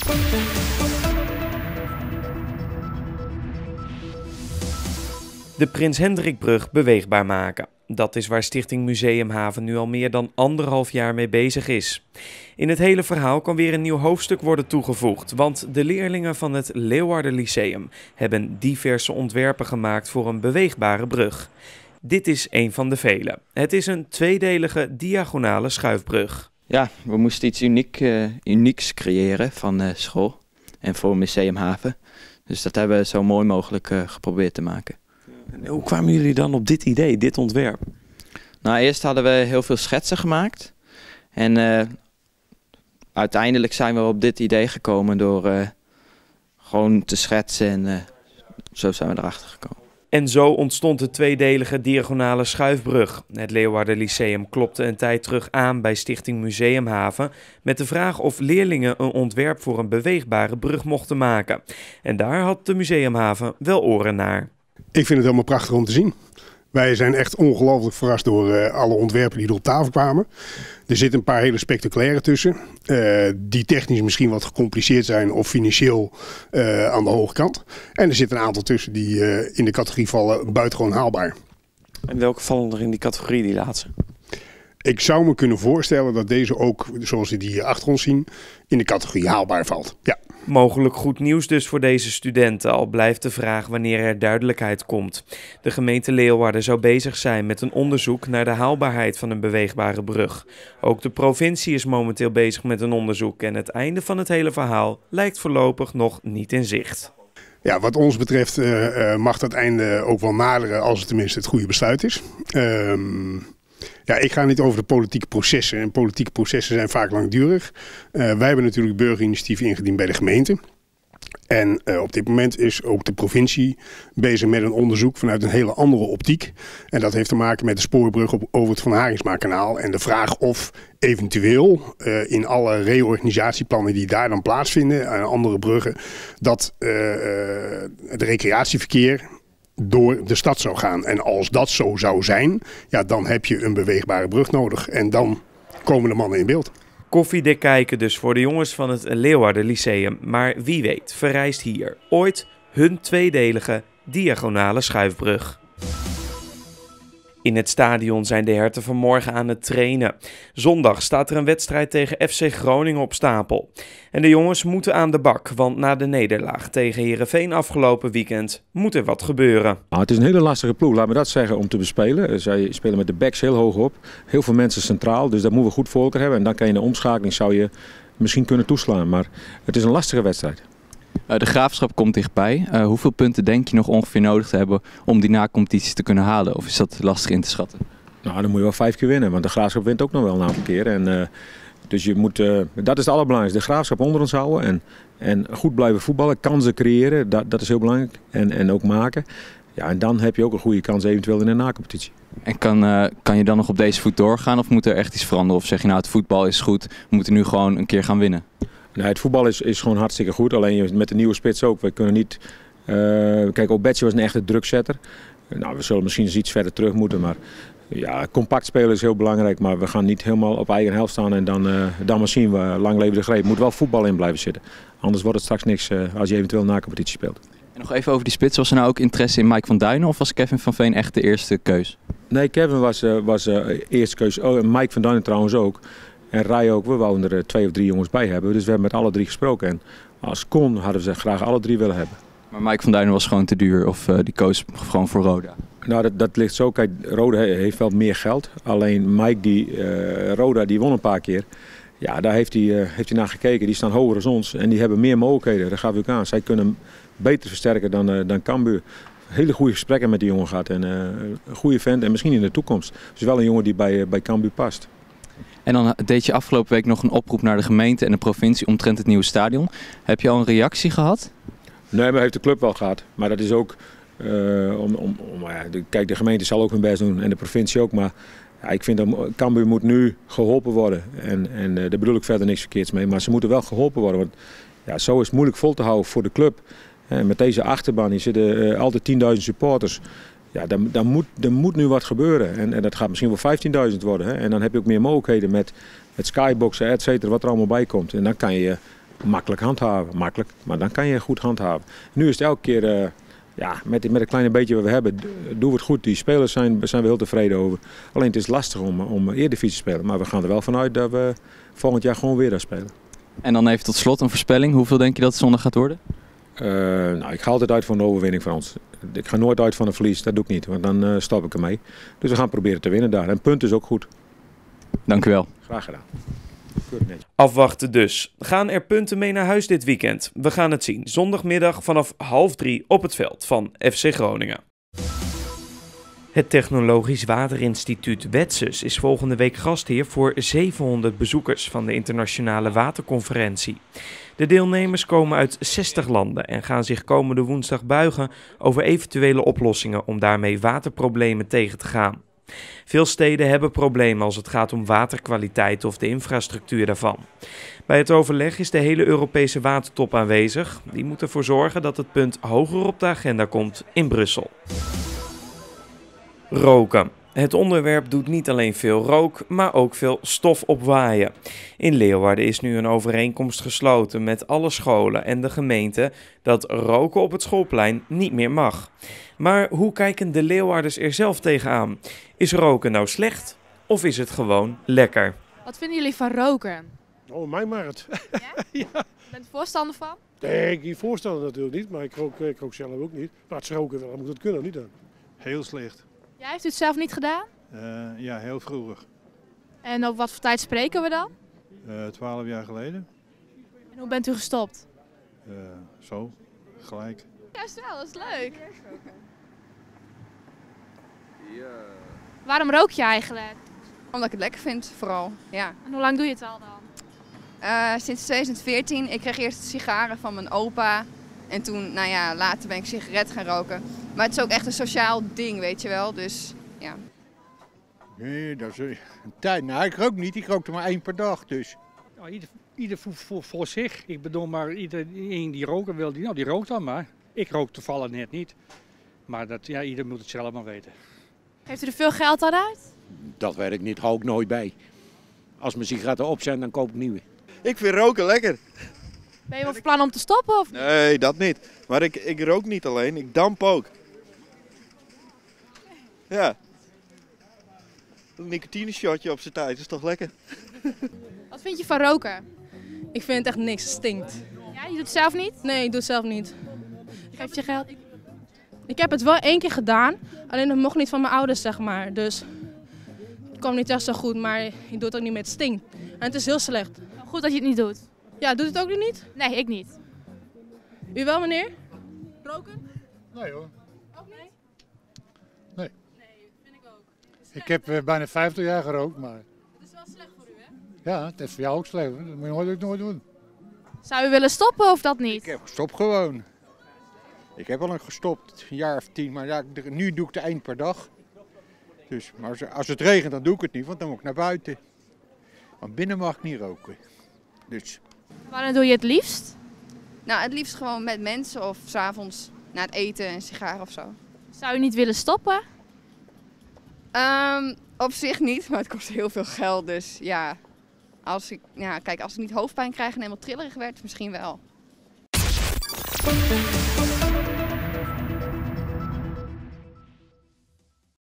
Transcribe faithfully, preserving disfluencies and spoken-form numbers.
De Prins Hendrikbrug beweegbaar maken. Dat is waar Stichting Museumhaven nu al meer dan anderhalf jaar mee bezig is. In het hele verhaal kan weer een nieuw hoofdstuk worden toegevoegd, want de leerlingen van het Leeuwarden Lyceum hebben diverse ontwerpen gemaakt voor een beweegbare brug. Dit is een van de vele. Het is een tweedelige diagonale schuifbrug. Ja, we moesten iets uniek, uh, unieks creëren van uh, school en voor Museumhaven. Dus dat hebben we zo mooi mogelijk uh, geprobeerd te maken. En hoe kwamen jullie dan op dit idee, dit ontwerp? Nou, eerst hadden we heel veel schetsen gemaakt. En uh, uiteindelijk zijn we op dit idee gekomen door uh, gewoon te schetsen en uh, zo zijn we erachter gekomen. En zo ontstond de tweedelige diagonale schuifbrug. Het Leeuwarden Lyceum klopte een tijd terug aan bij Stichting Museumhaven met de vraag of leerlingen een ontwerp voor een beweegbare brug mochten maken. En daar had de Museumhaven wel oren naar. Ik vind het helemaal prachtig om te zien. Wij zijn echt ongelooflijk verrast door uh, alle ontwerpen die er op tafel kwamen. Er zitten een paar hele spectaculaire tussen. Uh, die technisch misschien wat gecompliceerd zijn of financieel uh, aan de hoge kant. En er zitten een aantal tussen die uh, in de categorie vallen buitengewoon haalbaar. En welke vallen er in die categorie, die laatste? Ik zou me kunnen voorstellen dat deze ook, zoals we die hier achter ons zien, in de categorie haalbaar valt. Ja. Mogelijk goed nieuws dus voor deze studenten, al blijft de vraag wanneer er duidelijkheid komt. De gemeente Leeuwarden zou bezig zijn met een onderzoek naar de haalbaarheid van een beweegbare brug. Ook de provincie is momenteel bezig met een onderzoek en het einde van het hele verhaal lijkt voorlopig nog niet in zicht. Ja, wat ons betreft uh, uh, mag dat einde ook wel naderen als het tenminste het goede besluit is. Um... Ja, ik ga niet over de politieke processen. En politieke processen zijn vaak langdurig. Uh, wij hebben natuurlijk burgerinitiatief ingediend bij de gemeente. En uh, op dit moment is ook de provincie bezig met een onderzoek vanuit een hele andere optiek. En dat heeft te maken met de spoorbrug op, over het Van Haringsmakanaal. En de vraag of eventueel uh, in alle reorganisatieplannen die daar dan plaatsvinden, aan andere bruggen, dat uh, uh, het recreatieverkeer door de stad zou gaan. En als dat zo zou zijn, ja, dan heb je een beweegbare brug nodig. En dan komen de mannen in beeld. Koffiedik kijken dus voor de jongens van het Leeuwarden Lyceum. Maar wie weet verrijst hier ooit hun tweedelige diagonale schuifbrug. In het stadion zijn de herten vanmorgen aan het trainen. Zondag staat er een wedstrijd tegen F C Groningen op stapel. En de jongens moeten aan de bak, want na de nederlaag tegen Heerenveen afgelopen weekend moet er wat gebeuren. Nou, het is een hele lastige ploeg, laat me dat zeggen, om te bespelen. Zij spelen met de backs heel hoog op, heel veel mensen centraal, dus dat moeten we goed voor elkaar hebben. En dan kan je in de omschakeling zou je misschien kunnen toeslaan, maar het is een lastige wedstrijd. Uh, de Graafschap komt dichtbij. Uh, hoeveel punten denk je nog ongeveer nodig te hebben om die na-competities te kunnen halen? Of is dat lastig in te schatten? Nou, dan moet je wel vijf keer winnen, want de Graafschap wint ook nog wel een aantal keer. En, uh, dus je moet, uh, dat is het allerbelangrijkste. De Graafschap onder ons houden en, en goed blijven voetballen, kansen creëren, dat, dat is heel belangrijk. En, en ook maken. Ja, en dan heb je ook een goede kans eventueel in een na-competitie. En kan, uh, kan je dan nog op deze voet doorgaan of moet er echt iets veranderen? Of zeg je nou het voetbal is goed, we moeten nu gewoon een keer gaan winnen? Nee, het voetbal is, is gewoon hartstikke goed, alleen met de nieuwe spits ook. We kunnen niet... Uh, kijk, Obetje was een echte drukzetter. Nou, we zullen misschien eens iets verder terug moeten, maar ja, compact spelen is heel belangrijk. Maar we gaan niet helemaal op eigen helft staan en dan, uh, dan maar zien we lang leven de greep. Er moet wel voetbal in blijven zitten. Anders wordt het straks niks uh, als je eventueel na competitie speelt. En nog even over die spits. Was er nou ook interesse in Mike van Duinen of was Kevin van Veen echt de eerste keus? Nee, Kevin was, uh, was uh, eerste keus. Oh, en Mike van Duinen trouwens ook. En Rai ook, we wouden er twee of drie jongens bij hebben. Dus we hebben met alle drie gesproken. En als kon hadden we ze graag alle drie willen hebben. Maar Mike van Duinen was gewoon te duur of uh, die koos gewoon voor Roda? Nou, dat, dat ligt zo. Kijk, Roda heeft wel meer geld. Alleen Mike, die, uh, Roda, die won een paar keer. Ja, daar heeft hij, uh, heeft hij naar gekeken. Die staan hoger dan ons. En die hebben meer mogelijkheden. Dat gaf ik ook aan. Zij kunnen beter versterken dan, uh, dan Cambuur. Hele goede gesprekken met die jongen gehad. En uh, een goede vent. En misschien in de toekomst. Dus wel een jongen die bij, uh, bij Cambuur past. En dan deed je afgelopen week nog een oproep naar de gemeente en de provincie omtrent het nieuwe stadion. Heb je al een reactie gehad? Nee, maar heeft de club wel gehad. Maar dat is ook, uh, om, om, om, ja, de, kijk, de gemeente zal ook hun best doen en de provincie ook. Maar ja, ik vind dat Cambuur moet nu geholpen worden. En, en uh, daar bedoel ik verder niks verkeerds mee. Maar ze moeten wel geholpen worden. Want ja, zo is het moeilijk vol te houden voor de club. En met deze achterban, hier zitten uh, altijd tienduizend supporters. Ja, dan, dan, moet, dan moet nu wat gebeuren. En, en dat gaat misschien wel vijftienduizend worden. Hè? En dan heb je ook meer mogelijkheden met, met skyboxen, et cetera, wat er allemaal bij komt. En dan kan je makkelijk handhaven. Makkelijk, maar dan kan je goed handhaven. Nu is het elke keer, uh, ja, met, met het kleine beetje wat we hebben, doen we het goed. Die spelers zijn, zijn we heel tevreden over. Alleen het is lastig om, om Eredivisie te spelen. Maar we gaan er wel vanuit dat we volgend jaar gewoon weer gaan spelen. En dan even tot slot een voorspelling. Hoeveel denk je dat het zondag gaat worden? Uh, nou, ik ga altijd uit voor een overwinning van ons. Ik ga nooit uit van een verlies, dat doe ik niet, want dan uh, stop ik ermee. Dus we gaan proberen te winnen daar. En punt is ook goed. Dank u wel. Graag gedaan. Afwachten dus. Gaan er punten mee naar huis dit weekend? We gaan het zien. Zondagmiddag vanaf half drie op het veld van F C Groningen. Het Technologisch Waterinstituut Wetsus is volgende week gastheer voor zevenhonderd bezoekers van de Internationale Waterconferentie. De deelnemers komen uit zestig landen en gaan zich komende woensdag buigen over eventuele oplossingen om daarmee waterproblemen tegen te gaan. Veel steden hebben problemen als het gaat om waterkwaliteit of de infrastructuur daarvan. Bij het overleg is de hele Europese watertop aanwezig. Die moet ervoor zorgen dat het punt hoger op de agenda komt in Brussel. Roken. Het onderwerp doet niet alleen veel rook, maar ook veel stof opwaaien. In Leeuwarden is nu een overeenkomst gesloten met alle scholen en de gemeente dat roken op het schoolplein niet meer mag. Maar hoe kijken de Leeuwarders er zelf tegenaan? Is roken nou slecht of is het gewoon lekker? Wat vinden jullie van roken? Oh, mij maar het. Ja? Ja. Bent u voorstander van? Nee, ik voorstander natuurlijk niet, maar ik rook, ik rook zelf ook niet. Maar het roken wel, moet het kunnen, niet dan? Heel slecht. Ja, heeft u het zelf niet gedaan? Uh, ja, heel vroeger. En op wat voor tijd spreken we dan? Uh, Twaalf jaar geleden. En hoe bent u gestopt? Uh, zo, gelijk. Juist wel, dat is leuk. Ja. Waarom rook je eigenlijk? Omdat ik het lekker vind, vooral. Ja. En hoe lang doe je het al dan? Uh, sinds twintig veertien. Ik kreeg eerst sigaren van mijn opa. En toen, nou ja, later ben ik sigaret gaan roken. Maar het is ook echt een sociaal ding, weet je wel. Dus, ja. Nee, dat is een tijd. Nou, ik rook niet. Ik rook er maar één per dag, dus. Nou, ieder ieder voor, voor, voor zich. Ik bedoel, maar iedereen die roken wil, die, nou, die rookt dan maar. Ik rook toevallig net niet. Maar dat, ja, ieder moet het zelf maar weten. Heeft u er veel geld aan uit? Dat weet ik niet, hou ik nooit bij. Als mijn sigaretten op zijn, dan koop ik nieuwe. Ik vind roken lekker. Ben je wel van plan om te stoppen? Of? Nee, dat niet. Maar ik, ik rook niet alleen, ik damp ook. Ja. Een nicotineshotje op zijn tijd is toch lekker? Wat vind je van roken? Ik vind het echt niks, het stinkt. Ja, je doet het zelf niet? Nee, ik doe het zelf niet. Geef je geld? Ik heb het wel één keer gedaan, alleen dat mocht niet van mijn ouders, zeg maar. Dus het kwam niet echt zo goed, maar ik doe het ook niet met stinkt. En het is heel slecht. Goed dat je het niet doet. Ja, doet het ook niet? Nee, ik niet. U wel, meneer? Roken? Nee hoor. Ook niet? Nee. Nee, vind ik ook. Ik heb uh, bijna vijftig jaar gerookt, maar... Het is wel slecht voor u, hè? Ja, het is voor jou ook slecht. Dat moet je nooit, nooit doen. Zou u willen stoppen of dat niet? Ik heb gestopt gewoon. Ik heb al lang gestopt, een jaar of tien, maar ja, nu doe ik er één per dag. Dus, maar als, als het regent, dan doe ik het niet, want dan moet ik naar buiten. Want binnen mag ik niet roken. Dus. Wanneer doe je het liefst? Nou, het liefst gewoon met mensen of 's avonds na het eten een sigaar of zo. Zou je niet willen stoppen? Um, op zich niet, maar het kost heel veel geld. Dus ja, als ik, ja, kijk, als ik niet hoofdpijn krijg en helemaal trillerig werd, misschien wel.